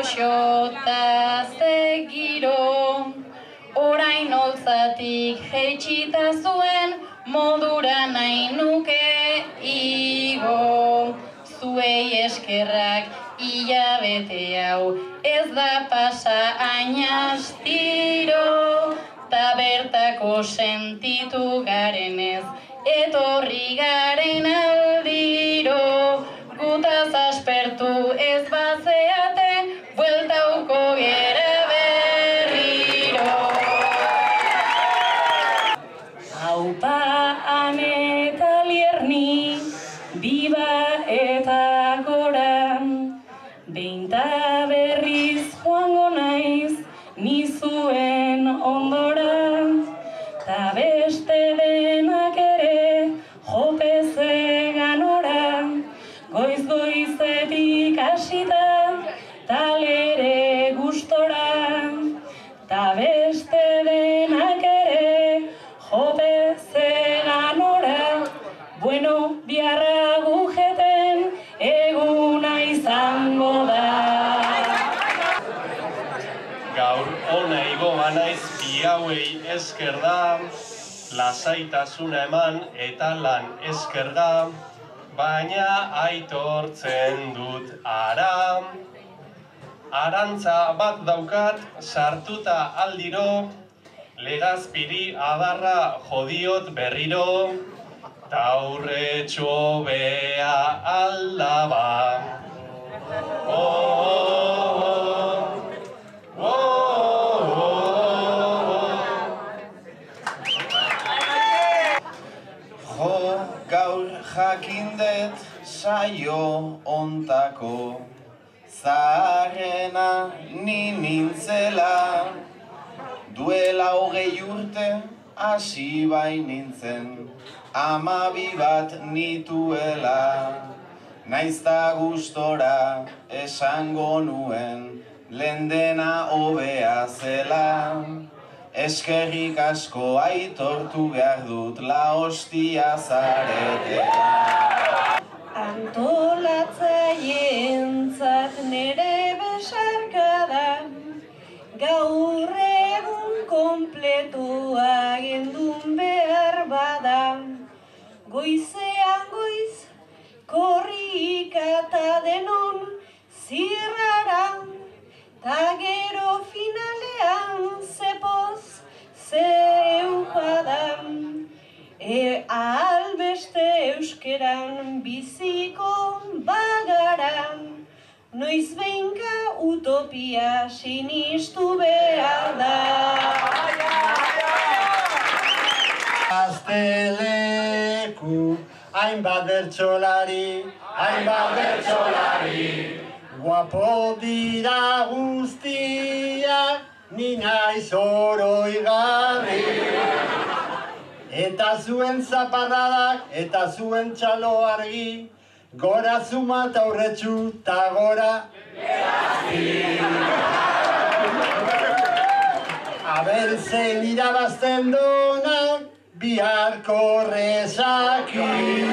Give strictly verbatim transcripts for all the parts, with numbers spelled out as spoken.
gaixota ze giro, orain holtzatik jeitsita zuen modura nahi nuke igo. Zuei eskerrak hilabete hau ez da pasa hain astiro, ta bertako sentitu garenez etorri garen aldiro. Gutaz aspertu ez bazeate, bueltauko gera berriro. Aupa Ane eta Lierni, biba eta gora, beinta berriz joango naiz, nizuen ondora, ta beste denak ere jopeze ganora, goiz goizetik hasita, talere gustora, ta beste denak ere jopeze ganora, bueno, biarra gujeten eguna izango da. Gaur ona igo banaiz bi hauei esker da, lasaitasuna eman eta lan esker da, baina aitortzen dut ara. Arantza bat daukat sartuta aldiro, legazpiri adarra jodiot berriro, taurretxo bea aldaba. Oh, oh, oh, oh, oh. Jo, gaur jakindet saio ontako, zaharrena ni nintzela, duela hogei urte hasi bai nintzen, amabi bat nituela. Naizta gustora esango nuen, lendena hobea zela. Eskerrik asko aitortu behar dut, la hostia zarete. Antolatzaileentzat nere besarkada, gaur egun kompletua gendun behar bada. Goizean goiz, korrika eta denon zirrara, ta gero finalean zepoz zeukadan. E albeste euskeran biziko bagaran, noiz behinka utopia sinistu behar da. Gazteleku, hainbat bertsolari, hainbat bertsolari, guapo dira guztiak, ni naiz oroigarri. Eta zuen zaparradak, eta zuen txalo argi, gora zuma eta aurretxu, ta gora Aber zein irabazten donak, biharko rezaki.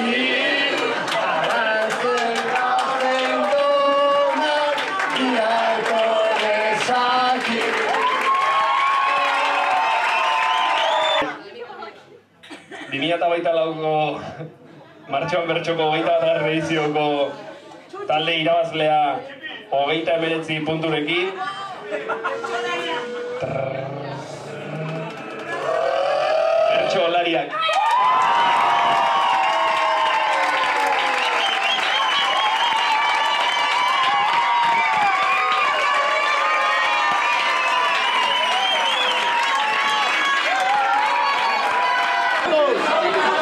Aber zein irabazten donak, biharko rezaki. bi mila hogeita lauko martxoan bertxoko hogeita bat edizioko talde irabazlea hogeita hemeretzi punturekin. Bertsolariak. Vamos!